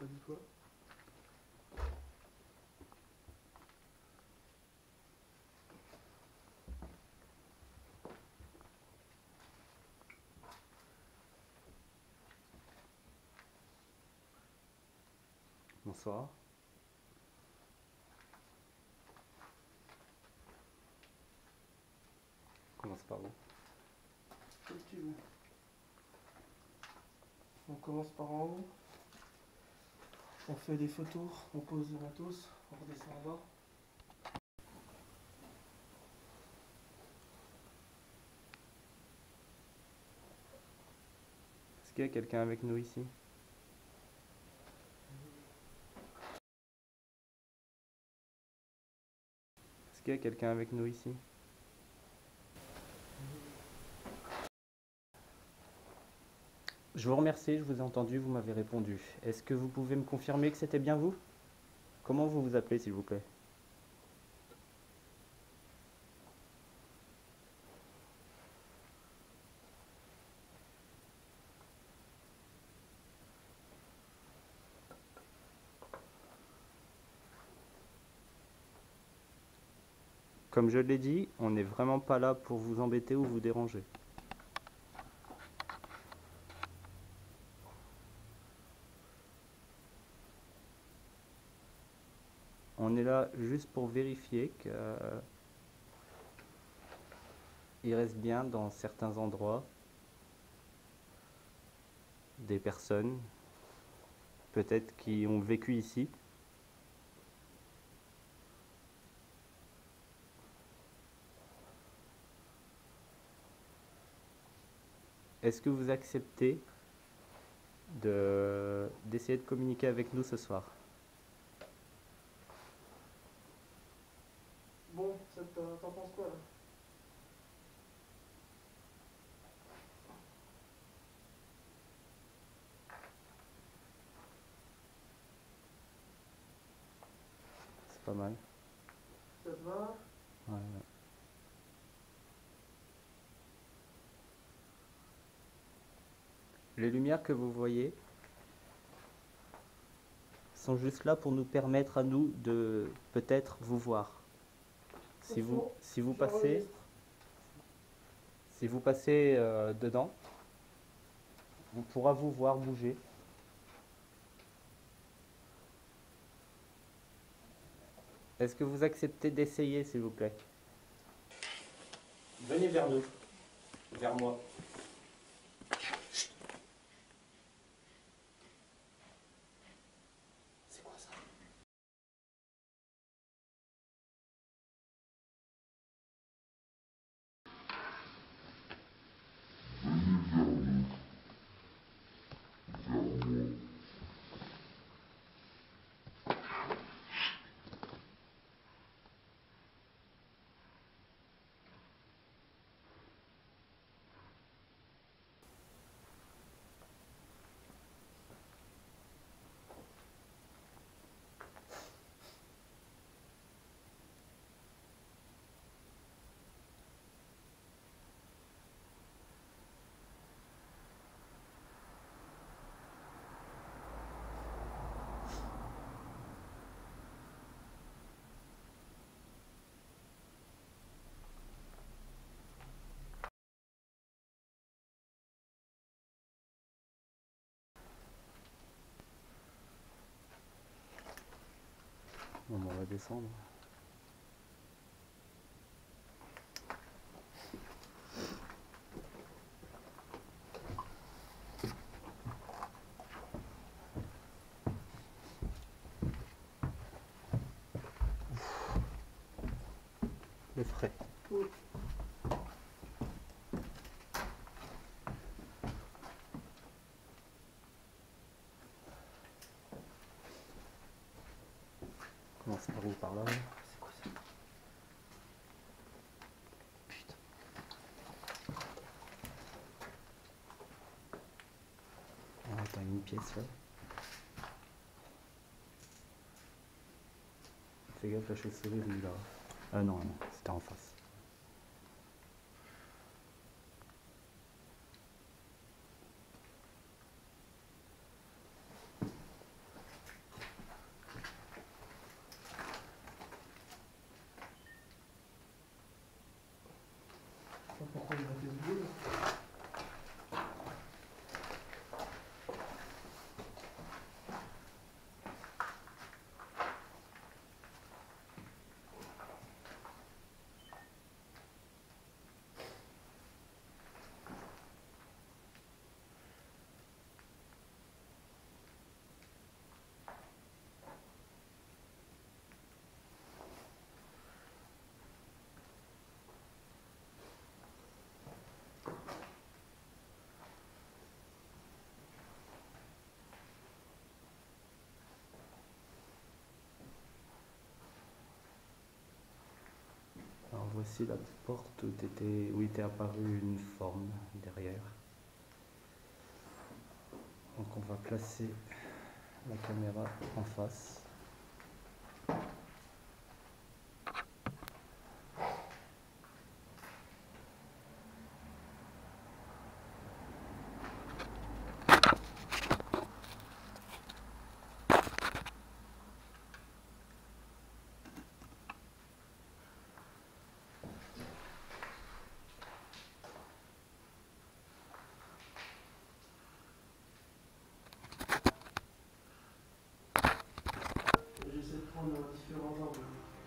du tout là. Bonsoir. Commence par où? Comme tu veux. On commence par en haut. On fait des photos, on pose le matos, on redescend en bas. Est-ce qu'il y a quelqu'un avec nous ici? Est-ce qu'il y a quelqu'un avec nous ici? Je vous remercie, je vous ai entendu, vous m'avez répondu. Est-ce que vous pouvez me confirmer que c'était bien vous? Comment vous vous appelez, s'il vous plaît? Comme je l'ai dit, on n'est vraiment pas là pour vous embêter ou vous déranger. On est là juste pour vérifier qu'il reste bien dans certains endroits des personnes, peut-être qui ont vécu ici. Est-ce que vous acceptez d'essayer de communiquer avec nous ce soir? Bon, t'en penses quoi là? C'est pas mal. Ça te va? Ouais, ouais. Les lumières que vous voyez sont juste là pour nous permettre à nous de peut-être vous voir. Si vous passez, dedans, on pourra vous voir bouger. Est-ce que vous acceptez d'essayer, s'il vous plaît? Venez vers nous, vers moi. C'est quoi ça? Bon, on va descendre. Le frais. Oui. Commence par où? Par là? C'est quoi ça? Putain. Ah, t'as une pièce là. Fais gaffe, la chauve-souris est là. Ah non, non, c'était en face. voici la porte où était apparue une forme derrière. Donc on va placer la caméra en face. J'essaie de prendre différents angles.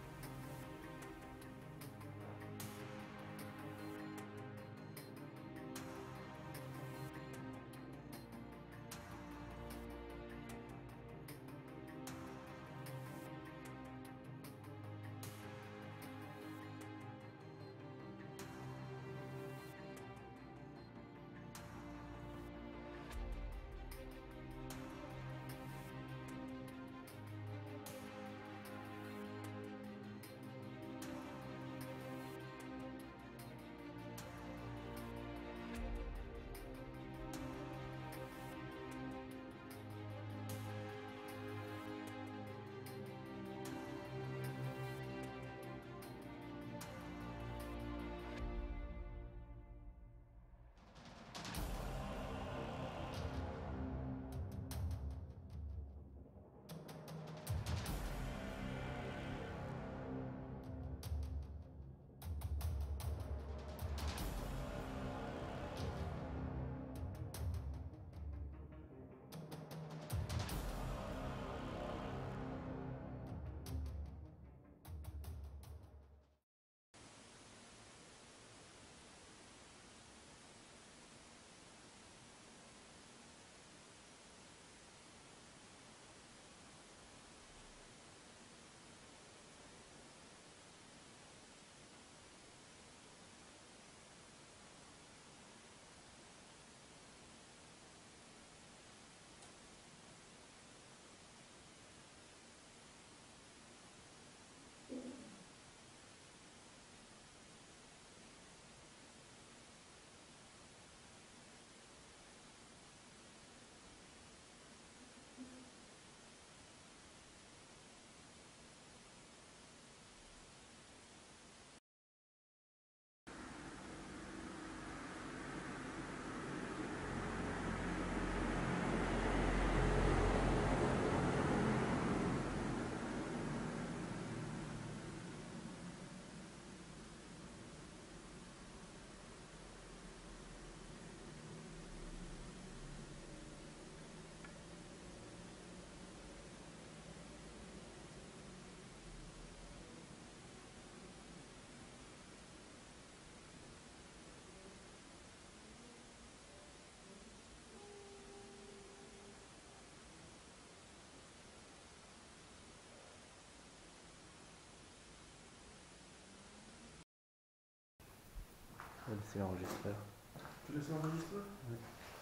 C'est l'enregistreur. Tu laisses l'enregistreur? Oui.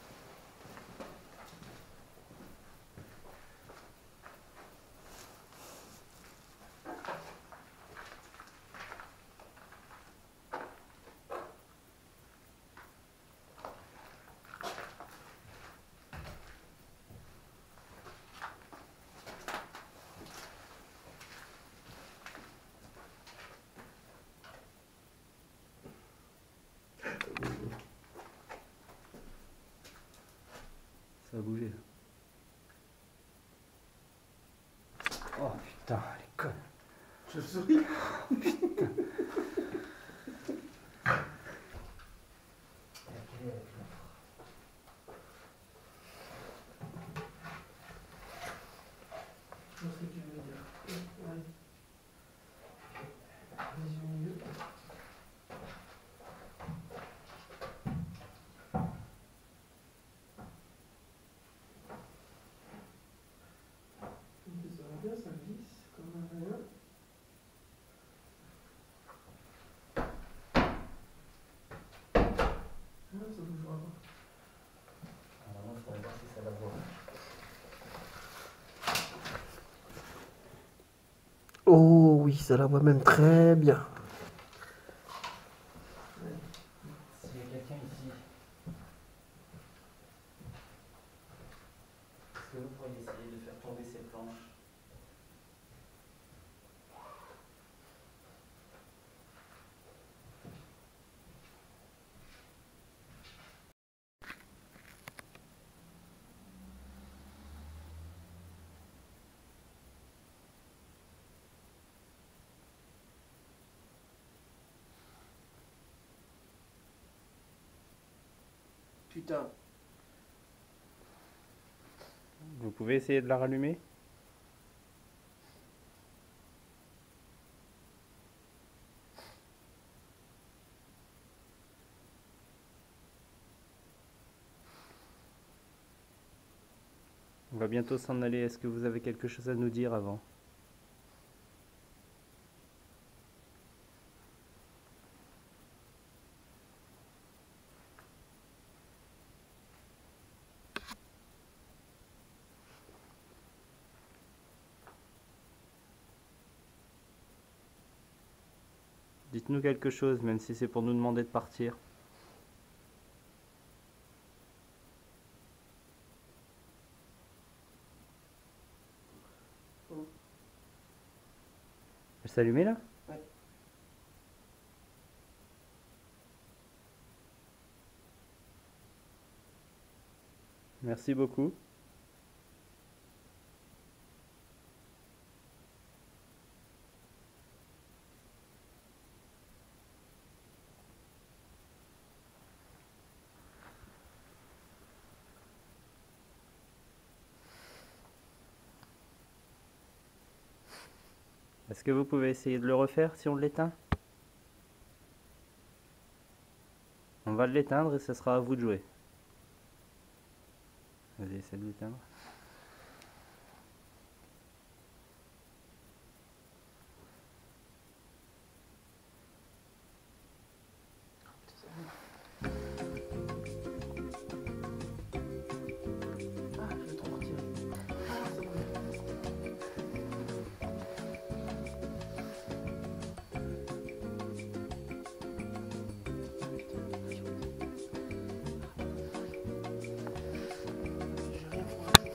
Ça a bougé. Oh putain, elle est conne. Je souris. Je vois ce que tu veux dire. Ouais. Vas-y au milieu. Ça va bien, ça glisse comme un rien. Ah, ça bougera pas. Alors moi, il faudrait voir si ça la voit. Oh oui, ça la voit même très bien. putain. Vous pouvez essayer de la rallumer? On va bientôt s'en aller. Est-ce que vous avez quelque chose à nous dire avant? Dites-nous quelque chose, même si c'est pour nous demander de partir. Elle s'est allumée là? Ouais. Merci beaucoup. Est-ce que vous pouvez essayer de le refaire si on l'éteint? On va l'éteindre et ce sera à vous de jouer. Vas-y, essaie de l'éteindre. Ah, je vais trop partir. Ah, c'est bon. J'ai rien fait.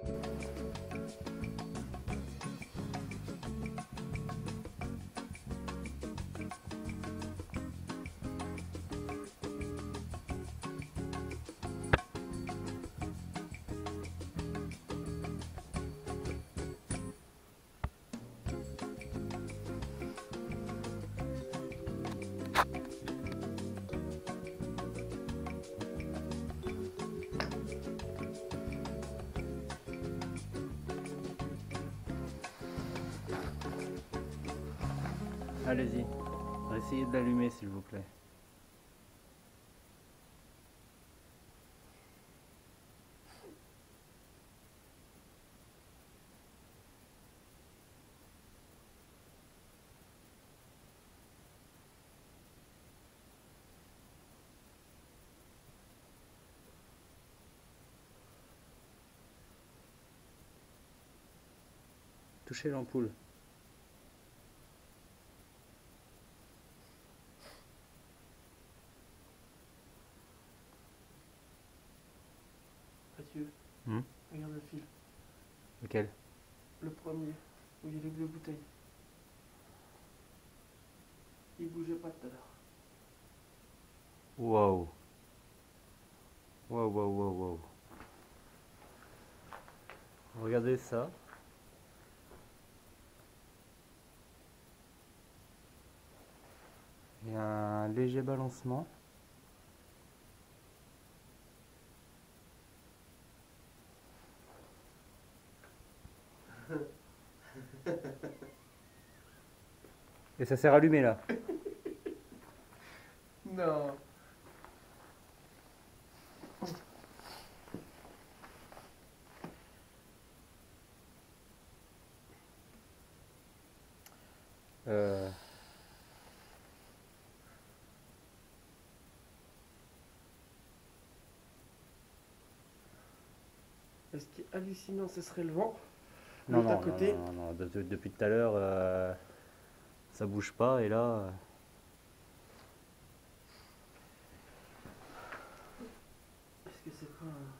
Allez-y, essayez de l'allumer s'il vous plaît. Touchez l'ampoule. Mathieu, Hmm? regarde le fil. Lequel? Le premier, où il y a les bleues bouteilles. Il bougeait pas tout à l'heure. Wow. Wow, wow, wow, wow. Regardez ça. Il y a un léger balancement. Et ça s'est rallumé là. Non. Euh, Et ce qui est hallucinant, ce serait le vent. non, L'autre à non, non, côté. non, non, depuis tout à l'heure, ça bouge pas et là. Est-ce que c'est pas un...